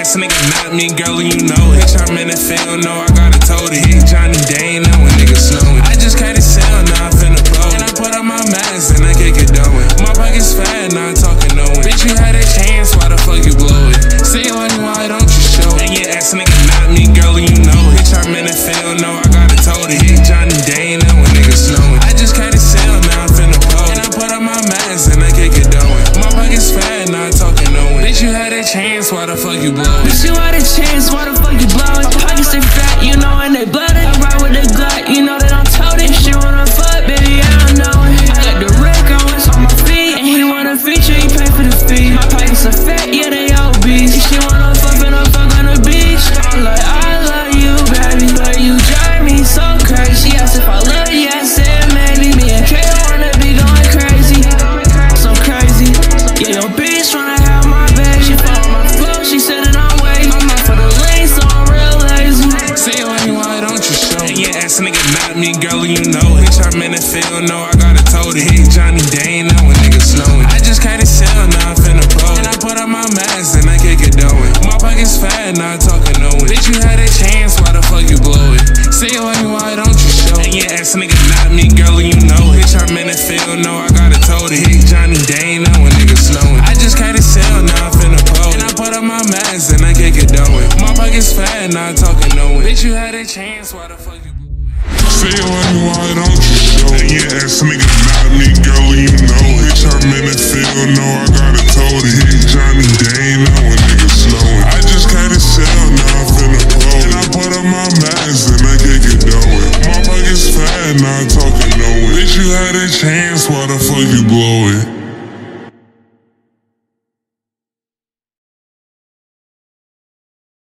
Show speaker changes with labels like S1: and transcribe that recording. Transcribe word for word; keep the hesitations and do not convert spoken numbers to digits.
S1: ass nigga not me, girl, and you know it. Bitch, I'm in the field, no, I gotta told it. Hit Johnny Day, now when niggas snowing. I just can't sell, now I finna blow it. And I put on my mask, and I kick it going. My pocket's fat, now I'm talking no one. Bitch, you had a chance, why the fuck you blow it? Say it like, why don't you show it? And your ass nigga not me, girl, and you know it. Bitch, I'm in the field, no, I gotta told it. Hit Johnny Day, now when niggas snowing. I just can't sell, now I'm finna blow it. And I put on my mask, and I kick it going. My pocket's fat, now I'm talking no one. Bitch, you had a chance, why the fuck you blow it?
S2: Bitch, you had a chance, why the fuck you blow it? My pockets stay fat, you know, and they blood it. I ride with the Glock, you know that I'm toting. She wanna fuck, baby, I don't know it. I got the Rick on, it's on my feet. And he wanna feature, he pay for the fee. My pockets are fat, yeah, they obese. She wanna fuck and I fuck on the beach. I'm like, I love you, baby, but you drive me so crazy. She asked if I love you, I said maybe. Me and Kay wanna be going crazy, so crazy. Yeah, your bitch wanna have my bag. She follow my flow, she said that I'm waiting. I'm out for the lane, so I'm real lazy.
S1: Say it like, why don't you show it? And your ass nigga not me, girl, and you know it. Bitch, I'm in the field, no, I gotta told it. Hit Johnny Day, now when niggas snowing. I just can't sell, now I'm finna blow it. And I put on my mask, and I kick it going. My pocket's fat, now I'm talking no one. Bitch, you had a chance, why the fuck you blow it? Say it like, why don't you show it? And your ass nigga not me, girl, and you know it. Bitch, I'm in the field, no, I gotta told it. Hit Johnny Day, now when niggas snowing. I just can't sell, now I'm finna blow it. And I put on my mask, and I kick it going. My pocket's fat, now I'm talking no one. Bitch, you had a chance, why the fuck you blow it?
S3: Say it like, why don't you show it? And your ass nigga not me, girl, and you know it. Bitch, I'm in the field, no, I gotta told it. Hit Johnny Day, now when niggas snowing. I just can't sell, now I'm finna blow it. And I put on my mask, and I kick it going. My pocket's fat, now I'm talking no one. Bitch, you had a chance, why the fuck you blow it?